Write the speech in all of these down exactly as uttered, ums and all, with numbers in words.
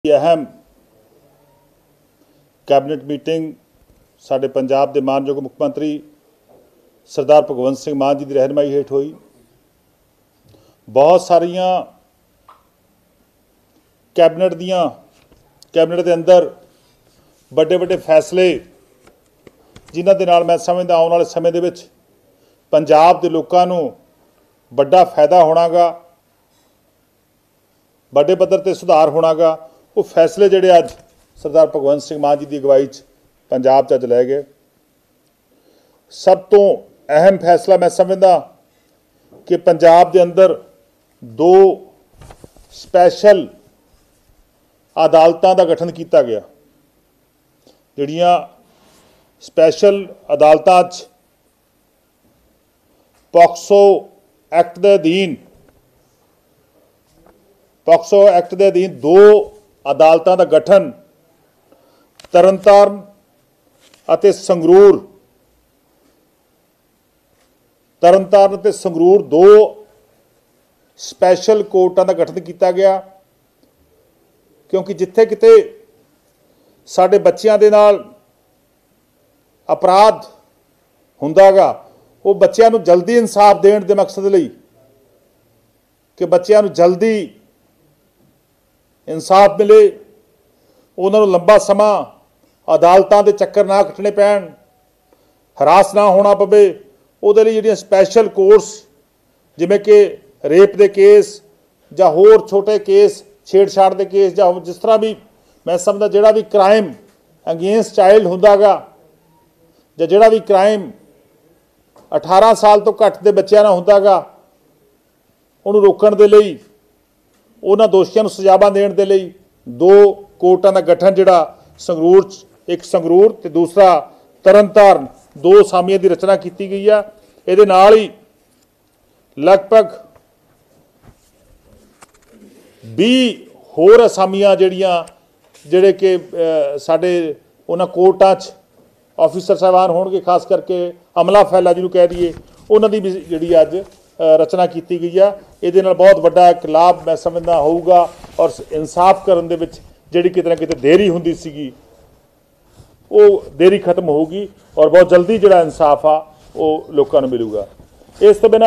अहम cabinet meeting साडे पंजाब के मानयोग मुख मंत्री सरदार भगवंत सिंह मान जी की रहनुमाई हेठ हुई। बहुत सारिया कैबिनेट दियाँ कैबिनेट के अंदर बड़े बड़े फैसले जिन्हां दे नाल मैं समझदा आने वाले समय दे विच पंजाब के लोगों को बड़ा फायदा होना गा, बड़े पद्धर ते सुधार होना गा। वो फैसले जिहड़े अज सरदार भगवंत सिंह मान जी की अगवाई च पंजाब च अज लै गए। सब तो अहम फैसला मैं समझदा कि पंजाब के अंदर दो स्पैशल अदालतां दा गठन किया गया। जिहड़ियां स्पैशल अदालतां च पॉक्सो एक्ट के अधीन पॉक्सो एक्ट के अधीन दो अदालतों का गठन तरनताਰਨ ਅਤੇ संगरूर तरनताਰਨ ਅਤੇ संगरूर दो स्पैशल कोर्टां का गठन किया गया। क्योंकि जिथे किते साडे बच्चियां दे नाल अपराध हुंदा गा, वो बच्चियां नूं जल्दी इंसाफ देण दे मकसद लई कि बच्चियां नूं जल्दी इंसाफ मिले, उन्होंने लंबा समा अदालतों के चक्कर ना कटने पैण, हरास ना होना पवे, उहदे लई जिहड़ियां स्पैशल कोर्ट्स जिवें कि रेप के केस जां होर छोटे केस, छेड़छाड़ के केस जां जिस तरह भी मैं समझदा जिहड़ा भी क्राइम अगेंस्ट चाइल्ड हुंदा गा जां जिहड़ा भी क्राइम अठारह साल तो घट के बच्चों नाल हुंदा गा, उहनूं रोकण दे लई उन्हां दोषियों नूं सजावां देण दे लई दो कोर्टां दा गठन जिहड़ा संगरूर एक संगरूर ते दूसरा तरनताਰਨ दो असामियां की रचना की गई है। इहदे नाल ही लगभग बीस होर असामियां जिहड़ियां जिहड़े कि साडे उन्हां कोर्टां च ऑफिसर साहबान होणगे, खास करके अमला फैला जिहनूं कह दईए, उन्हां दी भी जिहड़ी अज रचना की गई है। ये बहुत बड़ा एक लाभ मैं समझदा होगा और इंसाफ करन दे विच जिहड़ी किते ना किते देरी हुंदी सीगी वो देरी खत्म होगी और बहुत जल्दी जिहड़ा इंसाफ आ वो लोगों को मिलूगा। इस तो बिना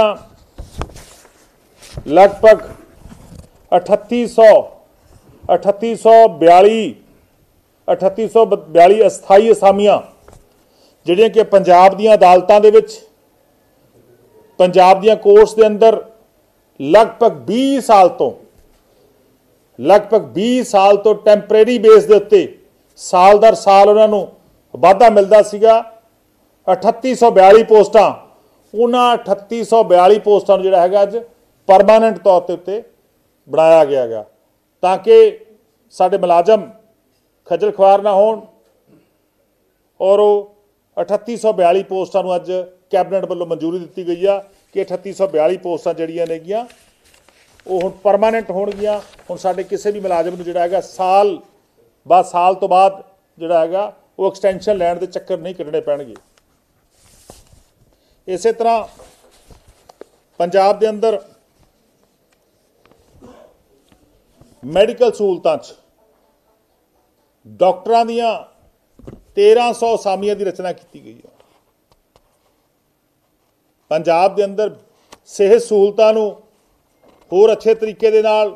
लगभग अठत्ती सौ अठत्ती सौ बयाली अठत्ती सौ बयाली अस्थाई असामियां जिहड़ियां कि पंजाब दीयां अदालतां दे विच पंजाब दीयां कोर्ट्स के अंदर लगभग बीस साल तो लगभग बीस साल तो टैंपरेरी बेस के उत्ते साल दर साल उन्होंने वाधा मिलता सीगा। अठत्ती सौ बयाली पोस्टां उन्हां अठत्ती सौ बयाली पोस्टां जिहड़ा हैगा अज परमानेंट तौर के उत्ते बनाया गया गा ताकि साडे मुलाजम खजल खुआर ना होण और अठत्ती सौ बयाली पोस्टां नूं अज कैबिनेट वालों मंजूरी दी गई है कि अठत्ती सौ बयाली पोस्टां जिहड़ियां नेगियां वो हुण परमानेंट होणगियां। हुण साडे किसी भी मुलाजम नूं जिहड़ा हैगा साल बाद साल तो बाद जिहड़ा हैगा वो एक्सटेंशन लैण दे चक्कर नहीं कड्ढणे पैणगे। इसे तरह पंजाब दे अंदर मैडिकल सहूलतां च डॉक्टरां दीयां तेरह सौ असामियां की रचना की गई है। पंजाब के अंदर सेहत सहूलतां नूं होर अच्छे तरीके दे नाल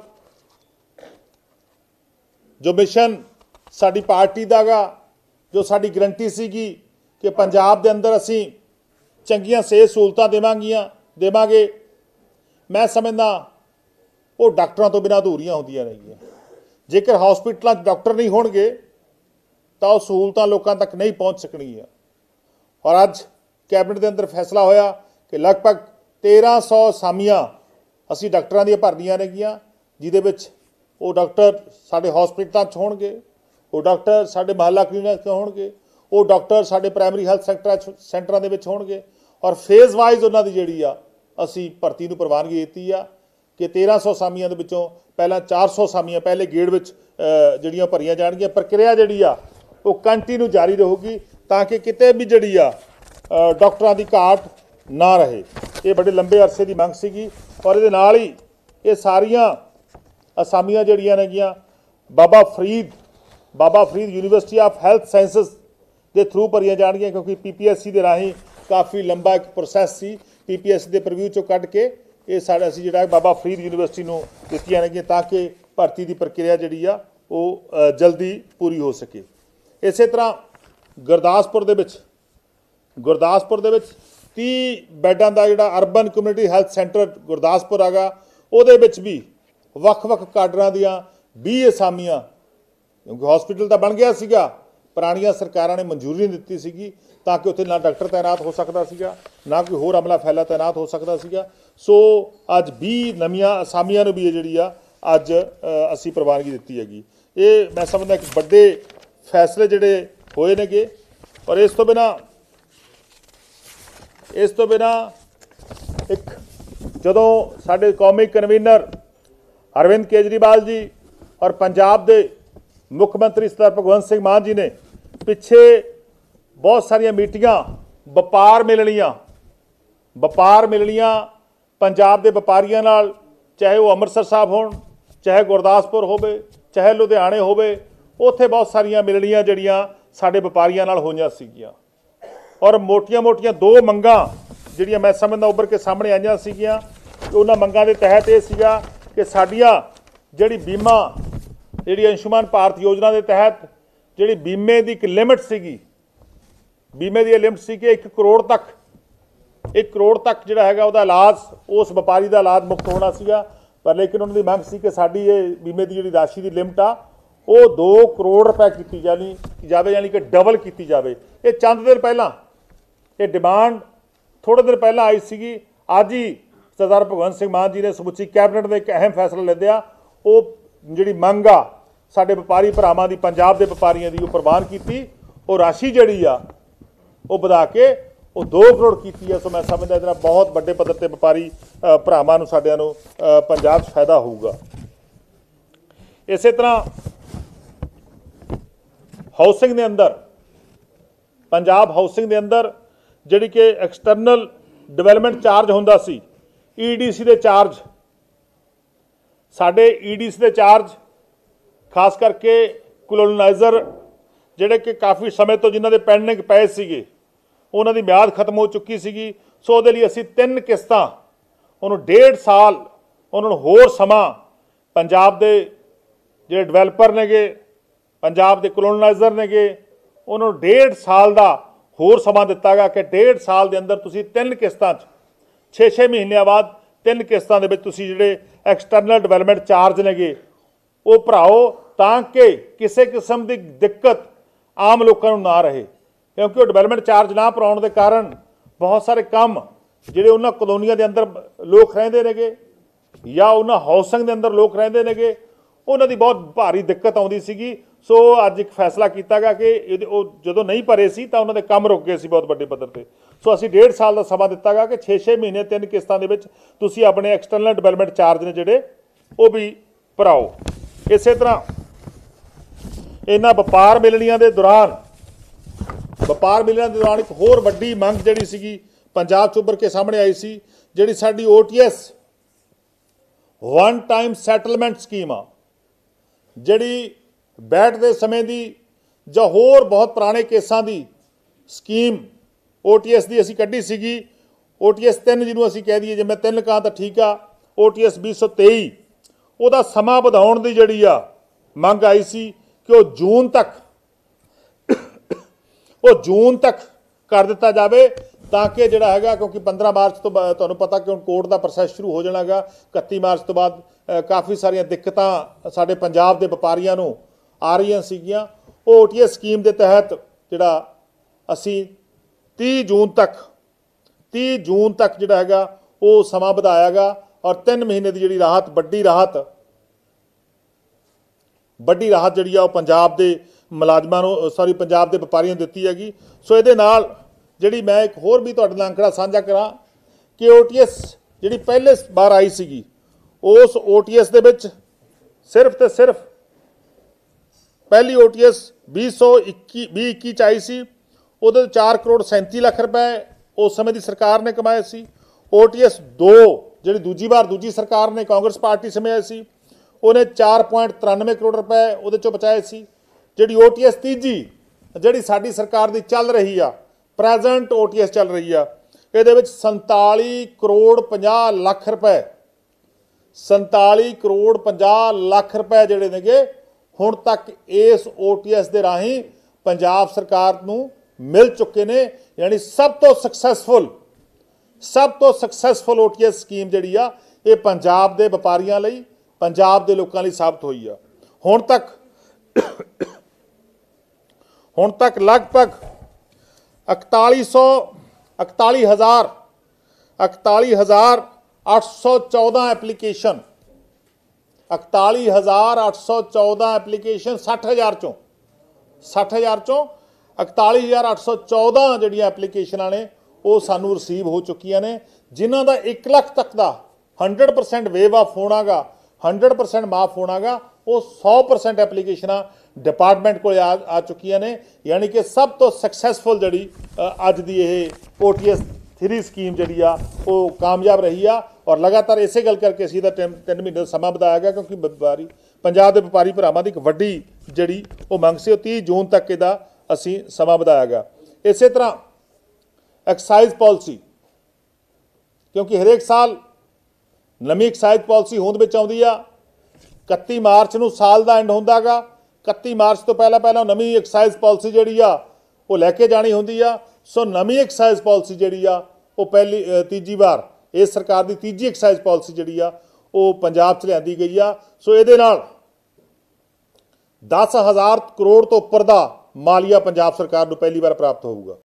जो मिशन साडी पार्टी दा गा, जो साडी गारंटी सीगी कि पंजाब के अंदर असीं चंगियां सेहत सहूलतां देवांगियां देवांगे, मैं समझदा वो डॉक्टरों तो बिना अधूरियां होंदियां रहियां। जेकर हॉस्पिटलों डॉक्टर नहीं होणगे तो वह सहूलतां लोगों तक नहीं पहुँच सकणगियां। और अज कैबिनेट के अंदर फैसला होया कि लगभग तेरह सौ असामियां असी डॉक्टरों दी भरनियां नेगियां, जिहदे विच वो डॉक्टर साडे हॉस्पिटलों च होणगे, वो डॉक्टर साडे महल्ला क्लीनिक होणगे, वो डॉक्टर साडे प्राइमरी हैल्थ सैंटर सेंटरां दे विच होणगे। और फेज़ वाइज उन्हां दी जिहड़ी आ असी भर्ती नूं प्रवानगी दित्ती आ कि तेरह सौ असामियां दे विचों पहलां चार सौ असामियां पहले गेड़ विच जिहड़ियां भरीआं जाणगीआं। प्रक्रिया जिहड़ी आ वो कंटिन्यू जारी रहूगी ताकि किते भी जिहड़ी आ डॉक्टरां दी घाट ना रहे। ये बड़े लंबे अरसे की मंग सीगी और ये नाल ही ये सारियां असामियां जिहड़ियां नेगियां Baba Farid Baba Farid university of health sciences ਦੇ ਥਰੂ ਭਰੀਆਂ ਜਾਣਗੀਆਂ, ਕਿਉਂਕਿ ਪੀਪੀਐਸਸੀ ਦੇ ਰਾਹੀਂ ਕਾਫੀ ਲੰਬਾ ਇੱਕ ਪ੍ਰੋਸੈਸ ਸੀ। ਪੀਪੀਐਸਸੀ ਦੇ ਪ੍ਰੀਵਿਊ ਚੋਂ ਕੱਢ ਕੇ ਇਹ ਸਾਡਾ ਅਸੀਂ ਜਿਹੜਾ ਬਾਬਾ ਫਰੀਦ ਯੂਨੀਵਰਸਿਟੀ ਨੂੰ ਦਿੱਤੀਆਂ ਨੇਗੀਆਂ ਤਾਂ ਕਿ ਭਰਤੀ ਦੀ ਪ੍ਰਕਿਰਿਆ ਜਿਹੜੀ ਆ ਉਹ ਜਲਦੀ ਪੂਰੀ ਹੋ ਸਕੇ। ਇਸੇ ਤਰ੍ਹਾਂ ਗੁਰਦਾਸਪੁਰ ਦੇ ਵਿੱਚ ਗੁਰਦਾਸਪੁਰ ਦੇ ਵਿੱਚ ਤੀਹ ਬੈੱਡਾਂ ਦਾ ਜਿਹੜਾ urban community health centre Gurdaspur ਹੈਗਾ, ਉਹਦੇ ਵਿੱਚ ਵੀ ਵੱਖ-ਵੱਖ ਕਾਡਰਾਂ ਦੀਆਂ ਵੀਹ ਅਸਾਮੀਆਂ, ਕਿਉਂਕਿ ਹਸਪੀਟਲ ਤਾਂ ਬਣ ਗਿਆ ਸੀਗਾ, ਪੁਰਾਣੀਆਂ ਸਰਕਾਰਾਂ ਨੇ ਮਨਜ਼ੂਰੀ ਨਹੀਂ ਦਿੱਤੀ ਸੀਗੀ ਤਾਂ ਕਿ ਉੱਥੇ ਨਾ ਡਾਕਟਰ ਤੈਨਾਤ ਹੋ ਸਕਦਾ ਸੀਗਾ, ਨਾ ਕੋਈ ਹੋਰ ਅਮਲਾ ਫੈਲਾ ਤੈਨਾਤ ਹੋ ਸਕਦਾ ਸੀਗਾ। ਸੋ ਅੱਜ ਵੀਹ ਨਵੀਆਂ ਅਸਾਮੀਆਂ ਨੂੰ ਵੀ ਇਹ ਜਿਹੜੀ ਆ ਅੱਜ ਅਸੀਂ ਪ੍ਰਵਾਨਗੀ ਦਿੱਤੀ ਹੈਗੀ। ਇਹ ਮੈਂ ਸਮਝਦਾ ਕਿ ਵੱਡੇ ਫੈਸਲੇ ਜਿਹੜੇ ਹੋਏ ਨੇਗੇ। ਔਰ ਇਸ ਤੋਂ ਬਿਨਾਂ ਇਸ ਤੋਂ ਬਿਨਾਂ ਇੱਕ ਜਦੋਂ ਸਾਡੇ ਕੌਮੀ ਕਨਵੀਨਰ ਅਰਵਿੰਦ ਕੇਜਰੀਵਾਲ ਜੀ ਔਰ ਪੰਜਾਬ ਦੇ ਮੁੱਖ ਮੰਤਰੀ ਸਰਦਾਰ ਭਗਵੰਤ ਸਿੰਘ ਮਾਨ ਜੀ ਨੇ ਪਿੱਛੇ ਬਹੁਤ ਸਾਰੀਆਂ ਮੀਟਿੰਗਾਂ, ਵਪਾਰ ਮਿਲਣੀਆਂ ਵਪਾਰ ਮਿਲਣੀਆਂ ਪੰਜਾਬ ਦੇ ਵਪਾਰੀਆਂ ਨਾਲ, ਚਾਹੇ ਉਹ ਅੰਮ੍ਰਿਤਸਰ ਸਾਹਿਬ ਹੋਣ, ਚਾਹੇ ਗੁਰਦਾਸਪੁਰ ਹੋਵੇ, ਚਾਹੇ ਲੁਧਿਆਣੇ ਹੋਵੇ, ਉੱਥੇ ਬਹੁਤ ਸਾਰੀਆਂ ਮਿਲਣੀਆਂ ਜਿਹੜੀਆਂ ਸਾਡੇ ਵਪਾਰੀਆਂ ਨਾਲ ਹੋਈਆਂ ਸੀਗੀਆਂ। ਔਰ ਮੋਟੀਆਂ ਮੋਟੀਆਂ ਦੋ ਮੰਗਾਂ ਜਿਹੜੀਆਂ ਮੈਂ ਸਮਝਦਾ ਉੱਭਰ ਕੇ ਸਾਹਮਣੇ ਆਈਆਂ ਸੀਗੀਆਂ। ਉਹਨਾਂ ਮੰਗਾਂ ਦੇ ਤਹਿਤ ਇਹ ਸੀਗਾ ਕਿ ਸਾਡੀਆਂ ਜਿਹੜੀ ਬੀਮਾ ਜਿਹੜੀ ਅੰਸ਼ੁਮਾਨ ਭਾਰਤ ਯੋਜਨਾ ਦੇ ਤਹਿਤ ਜਿਹੜੀ ਬੀਮੇ ਦੀ ਇੱਕ ਲਿਮਿਟ ਸੀਗੀ, ਬੀਮੇ ਦੀ ਇਹ ਲਿਮਿਟ ਸੀ ਕਿ ਇੱਕ ਕਰੋੜ ਤੱਕ ਇੱਕ ਕਰੋੜ ਤੱਕ ਜਿਹੜਾ ਹੈਗਾ ਉਹਦਾ ਇਲਾਜ, ਉਸ ਵਪਾਰੀ ਦਾ ਇਲਾਜ ਮੁਫਤ ਹੋਣਾ ਸੀਗਾ। ਪਰ ਲੇਕਿਨ ਉਹਨਾਂ ਦੀ ਮੰਗ ਸੀ ਕਿ ਸਾਡੀ ਇਹ ਬੀਮੇ ਦੀ ਜਿਹੜੀ ਰਾਸ਼ੀ ਦੀ ਲਿਮਟ ਆ ਉਹ ਦੋ ਕਰੋੜ ਰੁਪਏ ਕੀਤੀ ਜਾਣੀ ਜਾਵੇ, ਯਾਨੀ ਕਿ ਡਬਲ ਕੀਤੀ ਜਾਵੇ। ਇਹ ਚੰਦ ਦਿਨ ਪਹਿਲਾਂ ਇਹ ਡਿਮਾਂਡ ਥੋੜ੍ਹੇ ਦਿਨ ਪਹਿਲਾਂ ਆਈ ਸੀਗੀ। ਅੱਜ ਹੀ ਸਰਦਾਰ ਭਗਵੰਤ ਸਿੰਘ ਮਾਨ ਜੀ ਨੇ ਸਮੁੱਚੀ ਕੈਬਨਿਟ ਦੇ ਇੱਕ ਅਹਿਮ ਫੈਸਲਾ ਲਿਆ। ਉਹ ਜਿਹੜੀ ਮੰਗ ਆ ਸਾਡੇ ਵਪਾਰੀ ਭਰਾਵਾਂ ਦੀ, ਪੰਜਾਬ ਦੇ ਵਪਾਰੀਆਂ ਦੀ, ਉਹ ਪ੍ਰਵਾਨ ਕੀਤੀ। ਉਹ ਰਾਸ਼ੀ ਜਿਹੜੀ ਆ ਉਹ ਵਧਾ ਕੇ ਉਹ ਦੋ ਕਰੋੜ ਕੀਤੀ ਹੈ। ਸੋ ਮੈਂ ਸਮਝਦਾ ਇਹਦੇ ਨਾਲ ਬਹੁਤ ਵੱਡੇ ਪੱਧਰ 'ਤੇ ਵਪਾਰੀ ਭਰਾਵਾਂ ਨੂੰ, ਸਾਡਿਆਂ ਨੂੰ ਪੰਜਾਬ 'ਚ ਫਾਇਦਾ ਹੋਊਗਾ। ਇਸੇ ਤਰ੍ਹਾਂ ਹਾਊਸਿੰਗ ਦੇ ਅੰਦਰ, ਪੰਜਾਬ ਹਾਊਸਿੰਗ ਦੇ ਅੰਦਰ ਜਿਹੜੀ ਕਿ ਐਕਸਟਰਨਲ ਡਿਵੈਲਪਮੈਂਟ ਚਾਰਜ ਹੁੰਦਾ ਸੀ, ਈ ਡੀ ਸੀ ਦੇ ਚਾਰਜ, ਸਾਡੇ ਈ ਡੀ ਸੀ ਦੇ ਚਾਰਜ ਖਾਸ ਕਰਕੇ ਕੋਲੋਨਾਈਜ਼ਰ ਜਿਹੜੇ ਕਿ ਕਾਫੀ ਸਮੇਂ ਤੋਂ ਜਿਨ੍ਹਾਂ ਦੇ ਪੈਂਡਿੰਗ ਪਏ ਸੀਗੇ, ਉਹਨਾਂ ਦੀ ਮਿਆਦ ਖਤਮ ਹੋ ਚੁੱਕੀ ਸੀਗੀ। ਸੋ ਉਹਦੇ ਲਈ ਅਸੀਂ ਤਿੰਨ ਕਿਸ਼ਤਾਂ, ਉਹਨੂੰ ਡੇਢ ਸਾਲ ਉਹਨਾਂ ਨੂੰ ਹੋਰ ਸਮਾਂ ਪੰਜਾਬ ਦੇ ਜਿਹੜੇ ਡਿਵੈਲਪਰ ਨੇਗੇ, ਪੰਜਾਬ ਦੇ ਕੋਲੋਨਾਈਜ਼ਰ ਨੇਗੇ, ਉਹਨਾਂ ਨੂੰ ਡੇਢ ਸਾਲ ਦਾ ਹੋਰ ਸਮਾਂ ਦਿੱਤਾ ਗਿਆ ਕਿ ਡੇਢ ਸਾਲ ਦੇ ਅੰਦਰ ਤੁਸੀਂ ਤਿੰਨ ਕਿਸ਼ਤਾਂ 'ਚ ਛੇ ਛੇ ਮਹੀਨਿਆਂ ਬਾਅਦ ਤਿੰਨ ਕਿਸ਼ਤਾਂ ਦੇ ਵਿੱਚ ਤੁਸੀਂ ਜਿਹੜੇ ਐਕਸਟਰਨਲ ਡਿਵੈਲਪਮੈਂਟ ਚਾਰਜ ਨੇਗੇ ਉਹ ਭਰਾਓ, ਤਾਂ ਕਿ ਕਿਸੇ ਕਿਸਮ ਦੀ ਦਿੱਕਤ ਆਮ ਲੋਕਾਂ ਨੂੰ ਨਾ ਰਹੇ। ਕਿਉਂਕਿ ਉਹ ਡਿਵੈਲਪਮੈਂਟ ਚਾਰਜ ਨਾ ਭਰਾਉਣ ਦੇ ਕਾਰਨ ਬਹੁਤ ਸਾਰੇ ਕੰਮ ਜਿਹੜੇ ਉਹਨਾਂ ਕਲੋਨੀਆਂ ਦੇ ਅੰਦਰ ਲੋਕ ਰਹਿੰਦੇ ਨੇਗੇ ਜਾਂ ਉਹਨਾਂ ਹਾਊਸਿੰਗ ਦੇ ਅੰਦਰ ਲੋਕ ਰਹਿੰਦੇ ਨੇਗੇ, ਉਹਨਾਂ ਦੀ ਬਹੁਤ ਭਾਰੀ ਦਿੱਕਤ ਆਉਂਦੀ ਸੀਗੀ। ਸੋ ਅੱਜ ਇੱਕ ਫੈਸਲਾ ਕੀਤਾ ਗਿਆ ਕਿ ਇਹਦੇ ਉਹ ਜਦੋਂ ਨਹੀਂ ਭਰੇ ਸੀ ਤਾਂ ਉਹਨਾਂ ਦੇ ਕੰਮ ਰੁਕ ਗਏ ਸੀ ਬਹੁਤ ਵੱਡੇ ਪੱਧਰ 'ਤੇ। ਸੋ ਅਸੀਂ ਡੇਢ ਸਾਲ ਦਾ ਸਮਾਂ ਦਿੱਤਾ ਗਿਆ ਕਿ ਛੇ ਛੇ ਮਹੀਨੇ ਤਿੰਨ ਕਿਸ਼ਤਾਂ ਦੇ ਵਿੱਚ ਤੁਸੀਂ ਆਪਣੇ ਐਕਸਟਰਨਲ ਡਿਵੈਲਪਮੈਂਟ ਚਾਰਜ ਨੇ ਜਿਹੜੇ ਉਹ ਵੀ ਭਰਾਓ। ਇਸੇ ਤਰ੍ਹਾਂ ਇਹਨਾਂ ਵਪਾਰ ਮਿਲਣੀਆਂ ਦੇ ਦੌਰਾਨ ਵਪਾਰ ਮਿਲਣੀਆਂ ਦੇ ਦੌਰਾਨ ਇੱਕ ਹੋਰ ਵੱਡੀ ਮੰਗ ਜਿਹੜੀ ਸੀਗੀ ਪੰਜਾਬ 'ਚ ਉੱਭਰ ਕੇ ਸਾਹਮਣੇ ਆਈ ਸੀ, ਜਿਹੜੀ ਸਾਡੀ O T S one time settlement scheme ਆ, ਜਿਹੜੀ ਬੈਟ ਦੇ ਸਮੇਂ ਦੀ ਜਾਂ ਹੋਰ ਬਹੁਤ ਪੁਰਾਣੇ ਕੇਸਾਂ ਦੀ ਸਕੀਮ ਓ ਟੀ ਐਸ ਦੀ ਅਸੀਂ ਕੱਢੀ ਸੀਗੀ। ਓ ਟੀ ਐਸ ਤਿੰਨ ਜਿਹਨੂੰ ਅਸੀਂ ਕਹਿ ਦਈਏ, ਜੇ ਮੈਂ ਤਿੰਨ ਕਹਾਂ ਤਾਂ ਠੀਕ ਆ, ਓ ਟੀ ਐਸ ਵੀਹ ਸੌ ਤੇਈ, ਉਹਦਾ ਸਮਾਂ ਵਧਾਉਣ ਦੀ ਜਿਹੜੀ ਆ ਮੰਗ ਆਈ ਸੀ ਕਿ ਉਹ ਜੂਨ ਤੱਕ ਉਹ ਜੂਨ ਤੱਕ ਕਰ ਦਿੱਤਾ ਜਾਵੇ, ਤਾਂ ਕਿ ਜਿਹੜਾ ਹੈਗਾ, ਕਿਉਂਕਿ ਪੰਦਰਾਂ ਮਾਰਚ ਤੋਂ ਬਾਅਦ ਤੁਹਾਨੂੰ ਪਤਾ ਕਿ ਹੁਣ ਕੋਰਟ ਦਾ ਪ੍ਰੋਸੈਸ ਸ਼ੁਰੂ ਹੋ ਜਾਣਾ ਗਾ। ਇਕੱਤੀ ਮਾਰਚ ਤੋਂ ਬਾਅਦ ਕਾਫੀ ਸਾਰੀਆਂ ਦਿੱਕਤਾਂ ਸਾਡੇ ਪੰਜਾਬ ਦੇ ਵਪਾਰੀਆਂ ਨੂੰ ਆ ਰਹੀਆਂ ਸੀਗੀਆਂ। ਉਹ ਓ ਟੀ ਐਸ ਸਕੀਮ ਦੇ ਤਹਿਤ ਜਿਹੜਾ ਅਸੀਂ ਤੀਹ ਜੂਨ ਤੱਕ ਤੀਹ ਜੂਨ ਤੱਕ ਜਿਹੜਾ ਹੈਗਾ ਉਹ ਸਮਾਂ ਵਧਾਇਆ ਗਾ, ਔਰ ਤਿੰਨ ਮਹੀਨੇ ਦੀ ਜਿਹੜੀ ਰਾਹਤ, ਵੱਡੀ ਰਾਹਤ ਵੱਡੀ ਰਾਹਤ ਜਿਹੜੀ ਆ ਉਹ ਪੰਜਾਬ ਦੇ ਮੁਲਾਜ਼ਮਾਂ ਨੂੰ, ਸੌਰੀ ਪੰਜਾਬ ਦੇ ਵਪਾਰੀਆਂ ਨੂੰ ਦਿੱਤੀ ਹੈਗੀ। ਸੋ ਇਹਦੇ ਨਾਲ ਜਿਹੜੀ ਮੈਂ ਇੱਕ ਹੋਰ ਵੀ ਤੁਹਾਡੇ ਨਾਲ ਅੰਕੜਾ ਸਾਂਝਾ ਕਰਾਂ ਕਿ ਓ ਟੀ ਐਸ ਜਿਹੜੀ ਪਹਿਲੇ ਵਾਰ ਆਈ ਸੀਗੀ, ਉਸ ਓ ਟੀ ਐਸ ਦੇ ਵਿੱਚ ਸਿਰਫ ਤੇ ਸਿਰਫ ਪਹਿਲੀ ਓ ਟੀ ਐਸ ਵੀਹ ਸੌ ਇੱਕੀ ਵੀਹ ਇੱਕੀ 'ਚ ਆਈ ਸੀ, ਉਹਦੇ ਚਾਰ ਕਰੋੜ ਸੈਂਤੀ ਲੱਖ ਰੁਪਏ ਉਸ ਸਮੇਂ ਦੀ ਸਰਕਾਰ ਨੇ ਕਮਾਏ ਸੀ। ਓ ਟੀ ਐਸ ਦੋ ਜਿਹੜੀ ਦੂਜੀ ਵਾਰ ਦੂਜੀ ਸਰਕਾਰ ਨੇ ਕਾਂਗਰਸ ਪਾਰਟੀ ਸਮੇਂ ਆਈ ਸੀ, ਉਹਨੇ ਚਾਰ ਪੁਆਇੰਟ ਤਰਾਨਵੇਂ ਕਰੋੜ ਰੁਪਏ ਉਹਦੇ ਚੋਂ ਬਚਾਏ ਸੀ। ਜਿਹੜੀ ਓ ਟੀ ਐਸ ਤੀਜੀ ਜਿਹੜੀ ਸਾਡੀ ਸਰਕਾਰ ਦੀ ਚੱਲ ਰਹੀ ਆ, ਪ੍ਰੈਜ਼ੈਂਟ ਓ ਟੀ ਐਸ ਚੱਲ ਰਹੀ ਆ, ਇਹਦੇ ਵਿੱਚ ਸੰਤਾਲੀ ਕਰੋੜ ਪੰਜਾਹ ਲੱਖ ਰੁਪਏ ਸੰਤਾਲੀ ਕਰੋੜ ਪੰਜਾਹ ਲੱਖ ਰੁਪਏ ਜਿਹੜੇ ਨੇਗੇ ਹੁਣ ਤੱਕ ਇਸ ਓ ਟੀ ਐਸ ਦੇ ਰਾਹੀਂ ਪੰਜਾਬ ਸਰਕਾਰ ਨੂੰ ਮਿਲ ਚੁੱਕੇ ਨੇ। ਯਾਨੀ ਸਭ ਤੋਂ ਸਕਸੈਸਫੁਲ ਸਭ ਤੋਂ successful O T S scheme ਜਿਹੜੀ ਆ ਇਹ ਪੰਜਾਬ ਦੇ ਵਪਾਰੀਆਂ ਲਈ, ਪੰਜਾਬ ਦੇ ਲੋਕਾਂ ਲਈ ਸਾਬਤ ਹੋਈ ਆ। ਹੁਣ ਤੱਕ ਹੁਣ ਤੱਕ ਲਗਭਗ ਇਕਤਾਲੀ ਸੌ ਇਕਤਾਲੀ ਹਜ਼ਾਰ ਇਕਤਾਲੀ ਹਜ਼ਾਰ ਅੱਠ ਸੌ ਚੌਦਾਂ ਐਪਲੀਕੇਸ਼ਨ ਇਕਤਾਲੀ ਹਜ਼ਾਰ ਅੱਠ ਸੌ ਚੌਦਾਂ ਐਪਲੀਕੇਸ਼ਨ ਸੱਠ ਹਜ਼ਾਰ ਚੋਂ ਸੱਠ ਹਜ਼ਾਰ ਚੋਂ ਇਕਤਾਲੀ ਹਜ਼ਾਰ ਅੱਠ ਸੌ ਚੌਦਾਂ ਜਿਹੜੀਆਂ ਐਪਲੀਕੇਸ਼ਨਾਂ ਨੇ ਉਹ ਸਾਨੂੰ ਰਿਸੀਵ ਹੋ ਚੁੱਕੀਆਂ ਨੇ, ਜਿਨ੍ਹਾਂ ਦਾ ਇੱਕ ਲੱਖ ਤੱਕ ਦਾ ਹੰਡਰਡ ਪਰਸੈਂਟ ਵੇਵ ਆਫ ਹੋਣਾਗਾ, ਹੰਡਰਡ ਪਰਸੈਂਟ ਮਾਫ ਹੋਣਾਗਾ। ਉਹ ਸੌ ਪਰਸੈਂਟ ਐਪਲੀਕੇਸ਼ਨਾਂ ਡਿਪਾਰਟਮੈਂਟ ਕੋਲ ਆ ਆ ਚੁੱਕੀਆਂ ਨੇ। ਯਾਨੀ ਕਿ ਸਭ ਤੋਂ ਸਕਸੈਸਫੁਲ ਜਿਹੜੀ ਅੱਜ ਦੀ ਇਹ O T S three scheme ਜਿਹੜੀ ਆ ਉਹ ਕਾਮਯਾਬ ਰਹੀ ਆ। ਔਰ ਲਗਾਤਾਰ ਇਸੇ ਗੱਲ ਕਰਕੇ ਅਸੀਂ ਇਹਦਾ ਤਿੰਨ ਤਿੰਨ ਮਹੀਨੇ ਦਾ ਸਮਾਂ ਵਧਾਇਆ ਗਿਆ, ਕਿਉਂਕਿ ਵਪਾਰੀ ਪੰਜਾਬ ਦੇ ਵਪਾਰੀ ਭਰਾਵਾਂ ਦੀ ਇੱਕ ਵੱਡੀ ਜਿਹੜੀ ਉਹ ਮੰਗ ਸੀ, ਉਹ ਤੀਹ ਜੂਨ ਤੱਕ ਇਹਦਾ ਅਸੀਂ ਸਮਾਂ ਵਧਾਇਆ ਗਿਆ। ਇਸੇ ਤਰ੍ਹਾਂ ਐਕਸਾਈਜ਼ ਪਾਲਿਸੀ, ਕਿਉਂਕਿ ਹਰੇਕ ਸਾਲ ਨਵੀਂ ਐਕਸਾਈਜ਼ ਪਾਲਿਸੀ ਹੋਂਦ ਵਿੱਚ ਆਉਂਦੀ ਆ। ਇਕੱਤੀ ਮਾਰਚ ਨੂੰ ਸਾਲ ਦਾ ਐਂਡ ਹੁੰਦਾ ਗਾ। ਇਕੱਤੀ ਮਾਰਚ ਤੋਂ ਪਹਿਲਾਂ ਪਹਿਲਾਂ ਨਵੀਂ ਐਕਸਾਈਜ਼ ਪਾਲਿਸੀ ਜਿਹੜੀ ਆ ਉਹ ਲੈ ਕੇ ਜਾਣੀ ਹੁੰਦੀ ਆ। ਸੋ ਨਵੀਂ ਐਕਸਾਈਜ਼ ਪਾਲਿਸੀ ਜਿਹੜੀ ਆ ਉਹ ਪਹਿਲੀ ਤੀਜੀ ਵਾਰ ਇਸ ਸਰਕਾਰ ਦੀ ਤੀਜੀ ਐਕਸਾਈਜ਼ ਪਾਲਿਸੀ ਜਿਹੜੀ ਆ ਉਹ ਪੰਜਾਬ 'ਚ ਲਿਆਂਦੀ ਗਈ ਆ। ਸੋ ਇਹਦੇ ਨਾਲ ਦਸ ਹਜ਼ਾਰ ਕਰੋੜ ਤੋਂ ਉੱਪਰ ਦਾ ਮਾਲੀਆ ਪੰਜਾਬ ਸਰਕਾਰ ਨੂੰ ਪਹਿਲੀ ਵਾਰ ਪ੍ਰਾਪਤ ਹੋਊਗਾ।